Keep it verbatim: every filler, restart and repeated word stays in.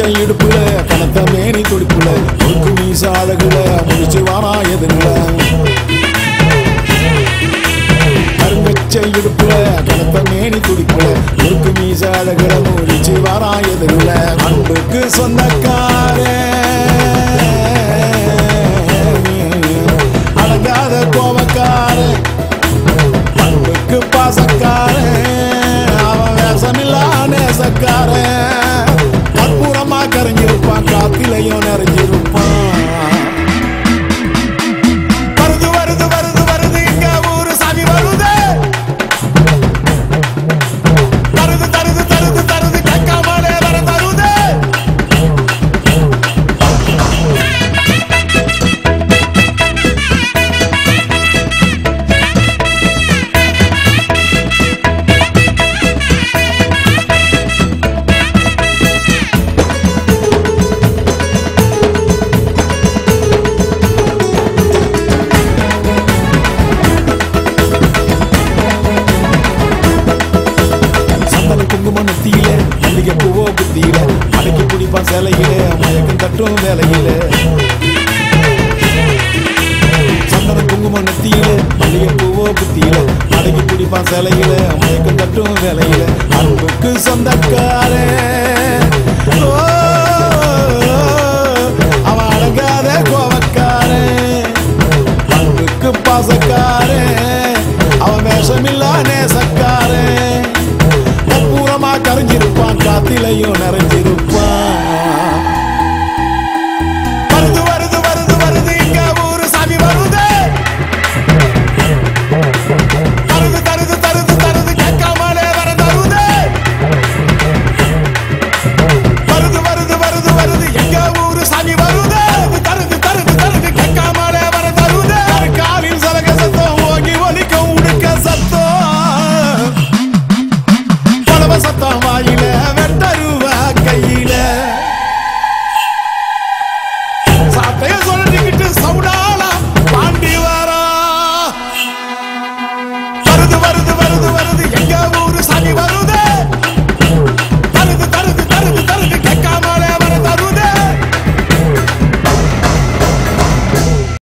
இடுப்புல கனத்த மேனி துடிப்புல முறுக்கு மீச அழகுல முடிச்சு வாரா எதுல கருங்கச்சை இடுப்புல கனத்த மேனி துடிப்புல முறுக்கு மீச அழகுல முடிச்சு வாரா எதுல அன்புக்கு சொந்தக்காரே அடங்காத கோபக்காரே அன்புக்கு பாசக்காரே அவன் வேசமில்லா நேசக்காரே அற்புறமா கரைஞ்சிருப்பான் காத்திலையும் நிறைஞ்சிருப்பான் வருது வருது வருது வருது இங்க ஊரு சாமி வருது தருது தருது தருது தருது கேட்காமலே வர தருது குங்குமத்தியில மல்லிகை பூவோ புத்தியில அடக்கி பிடிப்பான் சிலையில மயக்கம் தட்டும் வேலையில சந்தன குங்குமம் நெத்தியில மல்லிகை பூவோ புத்தியில அடக்கி பிடிப்பான் சிலையில மயக்கம் தட்டும் வேலையில அன்புக்கு சொந்தக்காரே அவன் அடங்காத கோவக்காரே அன்புக்கு பாசக்காரே அவன் வேஷமில்லா நேசக்காரே கரைஞ்சிருப்பான் காத்திலையும் நிறைஞ்சிருப்பான்